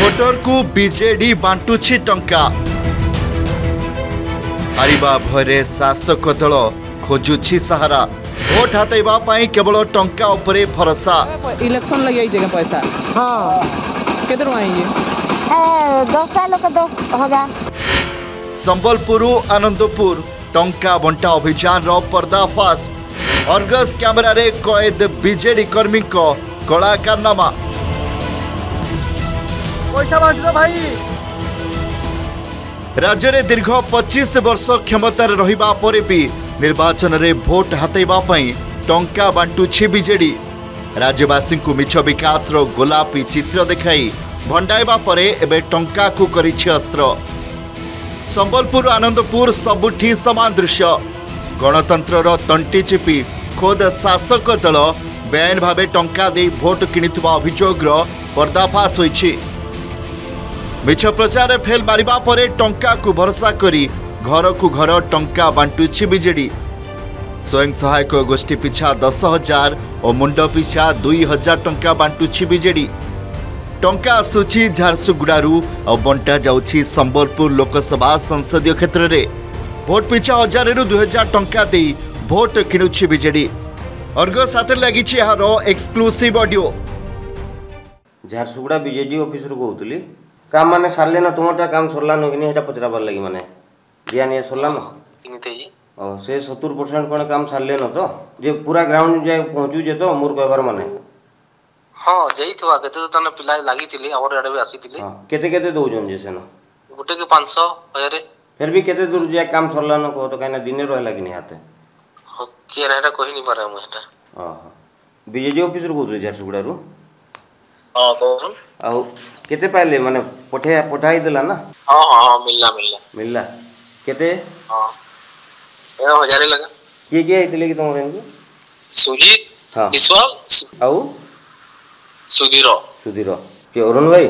Voter को BJD बांटुछि टंका हारिबा भयरे शासक दल खोजुछि सहारा भोट हातेबा पाई केवल टंका उपरे भरोसा इलेक्शन लगे जगह पैसा हाँ केते टका ये 10टा लोक 10,000 संबलपुर आनंदपुर टंका बंटा अभियान रो पर्दाफाश अर्गस कैमरा रे कैद बीजेडी कर्मी को कला कारनामा पैसा बांट दो भाई। राज्य में दीर्घ 25 वर्ष क्षमतार रहिबा परे भी निर्वाचन रे भोट हातेबा पई टंका बांटुछि बीजेडी। राज्यवासी को मिछ विकास रो गोलापी चित्र देखाई भंडाइबा परे एबे टंका को करिछि अस्त्र। संबलपुर आनंदपुर सबुठी समान दृश्य गणतंत्र रो तंटी चिपी खोद शासक दल बेआईन भावे टंका दे भोट किनिथुवा अभियोग रो पर्दाफाश होइछि। मिछ प्रचार फेल मारिबा परे टंका को भरोसा करी घर को घर टंका बांटुछि बीजेडी। स्वयं सहायक गोष्ठी पिछा 10,000 और मुंड पिछा 2,000 टंका बांटुछि बीजेडी। टंका आसुछि झारसुगुड़ारू और बंटा जाउछि संबलपुर लोकसभा संसदीय क्षेत्र रे भोट पिछा 1000 रु 2000 टंका दे भोट किनुछि बीजेडी। अर्गो साथे लागिछि यार exclusive audio. Jharsuguda BJD office रो कहउतली काम माने सारले न तुमटा काम सरला न किनी हेटा पचराबार लागि माने दियानिया सरला न किनिते जी ओ से 70% कोन काम सारले न तो जे पूरा ग्राउंड जाय पहुंचू जे तो मोर कहबार माने हां जई तो केते तो तने पिला लागि थिले और एडे भी आसी थिले हां केते दउ जन जेसे न गुटे के 500 1000 फिर भी केते दूर जाय काम सरला न को तो काना दिने रहला किनी हाते हो के रहटा कहि नि पारे मु हेटा हां बीजेडी ऑफिस रो कहउतली झारसुगुड़ा रो हां कोन आ केते पाइले माने पठाई देला ना हां हां मिलला केते हां 1000 लगा के आइतले कि तुम रेन सुजी हां विश्वास आउ सुधीरो के अरुण भाई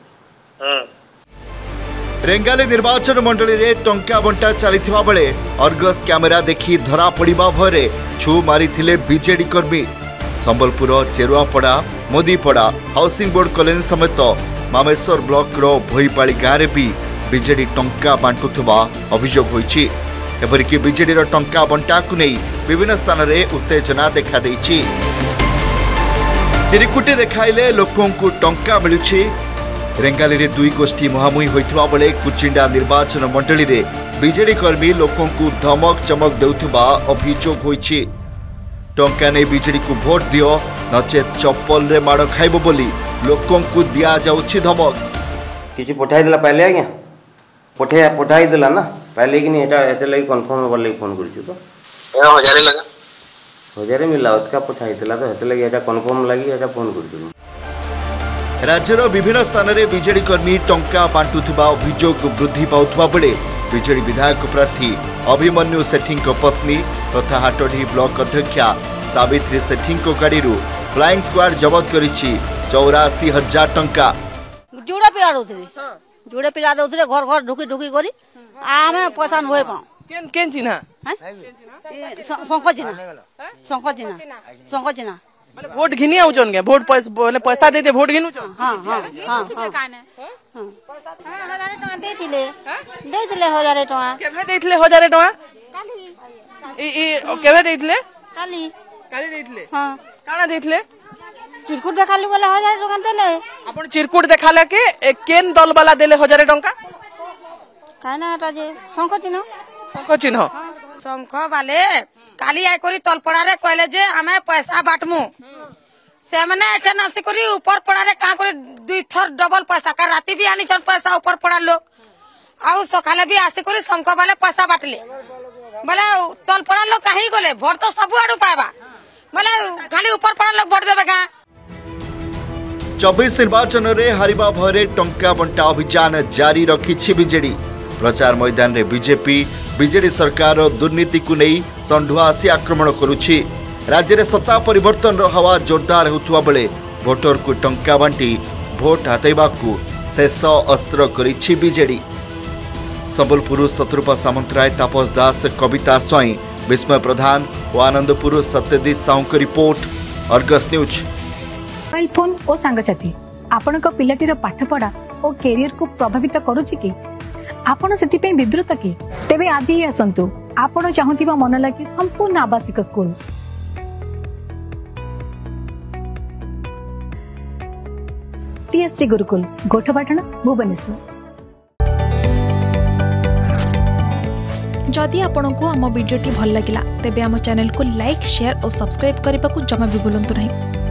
रेंगाली निर्वाचन मंडली रे टंका बंटा चलीथिबा बेले अर्गस कैमेरा देखि धरा पड़िबा भरे छु मारिथिले बीजेडी कर्मी। Sambalpur Cheruapada Modipada housing board colony समेत मामेश्वर ब्लॉक रो भोईपाड़ी गाँव में भी बीजेडी टंका बांटुवा अभियोग होइछि। एपरिक बीजेडी रो टंका बंटा को नहीं विभिन्न स्थान रे उत्तेजना देखा देइछि। चिरिकुटी देखाइले लोकों को टंका मिलुछि। रेंगाली रे दुई गोष्ठी मुहामुही होइथिबा बेले कुचिंडा निर्वाचन मंडली रे बीजेडी कर्मी लोकों को धमक चमक देउथिबा अभियोग होइछि। टंका नहीं बीजेडी को भोट दियो नचेत चप्पल रे माड़ खाइबो बोली लोकों को दिया जाउछि धमक। किछि पठाई देला पहले आज्ञा पठाई देला ना पहले कि नहीं एटा एते लागि कंफर्म होबा लागि फोन करछु तो 1000 लगा 1000 मिला ओतका पठाई देला तो एते लागि एटा कंफर्म लागि एटा फोन करछु। राज्यर विभिन्न स्थान रे बीजेडी कर्मी टंका बांटुथिबा अभियोग वृद्धि पाउथबा बेले बीजेडी विधायक प्रार्थी अभिमन्यु सेठी पत्नी तथा हाटडी ब्लॉक अध्यक्षा सावित्री सेठी गाड़ी फ्लाइंग स्क्वाड जबत करिछि 84,000 टंका। जुड़े पिला दउथले घर घर ढुकी करी आमे पैसा होय पा केन चिन्हा संको चिन्हा माने वोट घिनी आउचन के वोट पैसा दे वोट घिनु चन हां पैसा देथिले 1000 टका केभे देथिले 1000 टका ई केभे देथिले काली देथिले हां काना देथिले चिरकुट देखाली बोले 1000 टका देले आपण चिरकुट देखाले के केन दल वाला देले 1000 टका काना ता जे संको चिन्ह शंख वाले काली आय करी तलपड़ा रे कहले जे हमें पैसा बाटमु से माने एछन आसी करी ऊपर पड़ा रे का करी दुई थर डबल पैसा का राती भी आनी छन पैसा ऊपर पड़ा लोग आउ सकाले भी आसी करी शंख वाले पैसा बाटले बोले तलपड़ा लोग काहे गले भोट तो सब आडू पाबा बोले खाली ऊपर पड़ा लोग भोट देबे का 24 निर्वाचन रे हारिबा भरे टंका बंटा अभियान जारी रखिछि बीजेडी। प्रचार मैदान रे बीजेडी सरकार दुर्नीति को नहीं संढुआ आसी आक्रमण करुछि। राज्य रे सत्ता परिवर्तन रो हवा जोरदार होतुवा बेले भोटर को टंका बांटी भोट हातेबा को शेष अस्त्र करिछि बीजेडी। संबलपुर शत्रुपा सामंतराय तापस दास कविता स्वाई विस्मय प्रधान और आनंदपुर सत्यजीत साहू की report Argus news. Mobile phone और सांगसाथी आपणक पिलाटीर पाठपढ़ा और कैरियर को प्रभावित करुछि कि आपण सेति विब्रत कि तेबे आज ही आसंतु आपण चाहुथिबा मन लागी संपूर्ण आवासिक स्कूल TSC गुरुकुल गोठपाटना भुवनेश्वर। जदि आपंक आम भिडी भल लगा तेब आम चैनल को लाइक शेयर और सब्सक्राइब करने को जमा भी भूलु नहीं।